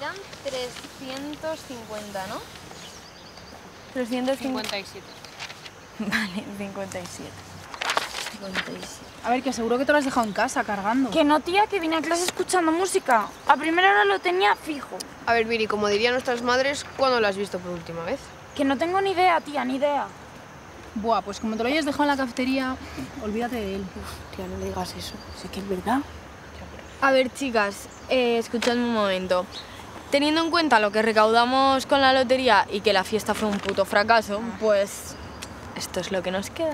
serían 350, ¿no? 350. 57. Vale, 57. A ver, que seguro que te lo has dejado en casa, cargando. Que no, tía, que vine a clase escuchando música. A primera hora lo tenía fijo. A ver, Viri, como dirían nuestras madres, ¿cuándo lo has visto por última vez? Que no tengo ni idea, tía, ni idea. Buah, pues como te lo hayas dejado en la cafetería, olvídate de él. Tía, no le digas eso. Sé que es verdad. A ver, chicas, escuchadme un momento. Teniendo en cuenta lo que recaudamos con la lotería y que la fiesta fue un puto fracaso, pues esto es lo que nos queda.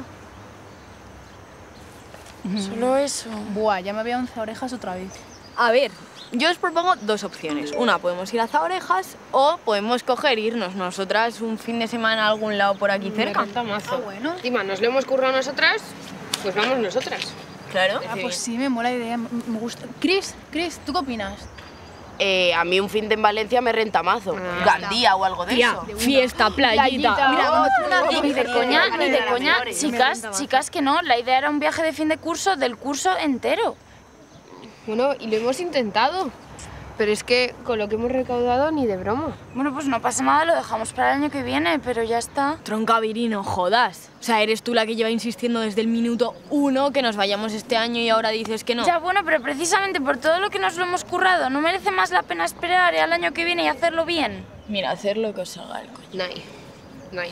Solo eso. Buah, ya me había 11 orejas otra vez. A ver, yo os propongo dos opciones. Una, podemos ir a Zaorejas o podemos coger e irnos nosotras un fin de semana a algún lado por aquí cerca. Mazo. Ah, bueno. Encima, nos lo hemos currado nosotras, pues vamos nosotras. Claro. Ah, pues sí, me mola la idea, me gusta. Chris, ¿tú qué opinas? A mí un fin de en Valencia me renta mazo. Gandía o algo de eso. Fiesta, playita. Mira, Ni de coña, ni de las coña. mejores. Chicas, que no. La idea era un viaje de fin de curso del curso entero. Bueno, y lo hemos intentado. Pero es que con lo que hemos recaudado, ni de broma. Bueno, pues no pasa nada, lo dejamos para el año que viene, pero ya está. Tronca Virino, jodas. O sea, eres tú la que lleva insistiendo desde el minuto 1 que nos vayamos este año y ahora dices que no. Ya, bueno, pero precisamente por todo lo que nos lo hemos currado, ¿no merece más la pena esperar al año que viene y hacerlo bien? Mira, hacer lo que os haga el coño. Nay.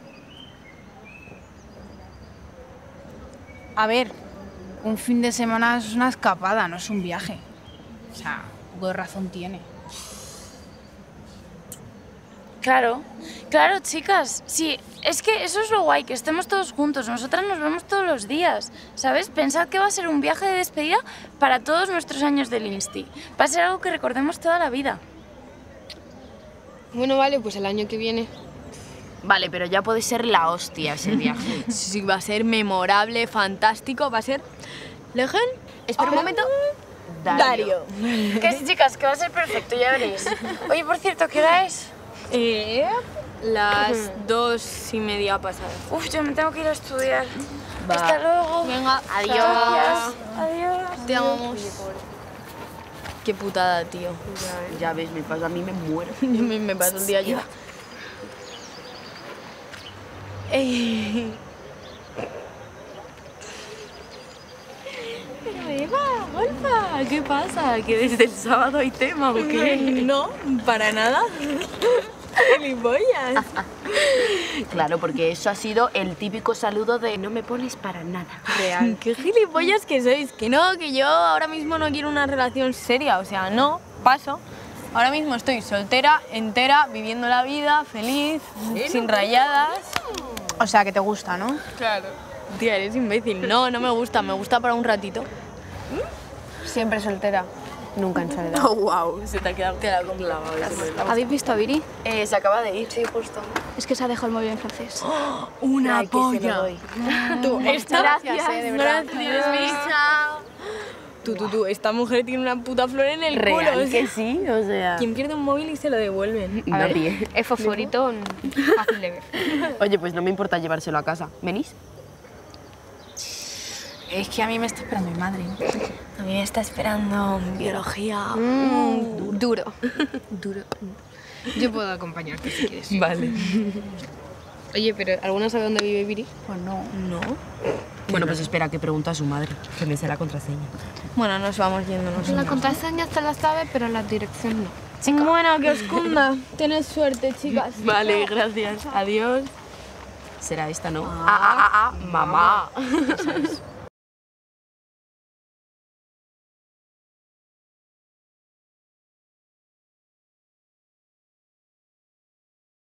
A ver, un fin de semana es una escapada, no es un viaje. O sea, un poco de razón tiene. Claro, chicas. Sí, es que eso es lo guay, que estemos todos juntos. Nosotras nos vemos todos los días, ¿sabes? Pensad que va a ser un viaje de despedida para todos nuestros años del Insti. Va a ser algo que recordemos toda la vida. Bueno, vale, pues el año que viene. Vale, pero ya puede ser la hostia ese viaje. Sí, va a ser memorable, fantástico, va a ser... ¿Legen? Espera un momento. Dario. Que sí, chicas, que va a ser perfecto, ya veréis. Oye, por cierto, ¿qué hora es? Las 2:30 pasadas. Uf, yo me tengo que ir a estudiar. Va. Hasta luego. Venga, Gracias. Adiós. te amamos. Qué putada, tío. Ya ves, me pasa, a mí me muero. Yo me paso el día ya. Pero Eva, golfa, ¿qué pasa? ¿Que desde el sábado hay tema o qué? No, para nada. Gilipollas. Claro, porque eso ha sido el típico saludo de no me pones para nada. Real. ¿Qué gilipollas que sois? Que no, que yo ahora mismo no quiero una relación seria, o sea, no, paso. Ahora mismo estoy soltera, entera, viviendo la vida, feliz, sin rayadas. O sea, que te gusta, ¿no? Claro. Tía, eres imbécil. No, no me gusta para un ratito. Siempre soltera, nunca en soledad. Oh, wow, se te ha quedado clavado. ¿Habéis visto a Viri? Se acaba de ir. Sí, justo. Es que se ha dejado el móvil en francés. Una polla. Tú, esta... Gracias, de verdad. Gracias, Misa. Tú, esta mujer tiene una puta flor en el culo. Real o sea, que sí, o sea... ¿quién pierde un móvil y se lo devuelven? Nadie. Es fosforito, fácil de ver. Oye, pues no me importa llevárselo a casa. ¿Venís? Es que a mí me está esperando mi madre. A mí me está esperando biología. Duro. Yo puedo acompañarte si quieres. Vale. Oye, pero ¿alguna sabe dónde vive Viri? Pues no. No. Bueno, pues espera, que pregunta a su madre, que me sé la contraseña. Bueno, nos vamos yendo nosotros. La contraseña se la sabe, pero la dirección no. Bueno, que os cunda. Tened suerte, chicas. Vale, gracias. Adiós. Será esta, ¿no? Mamá.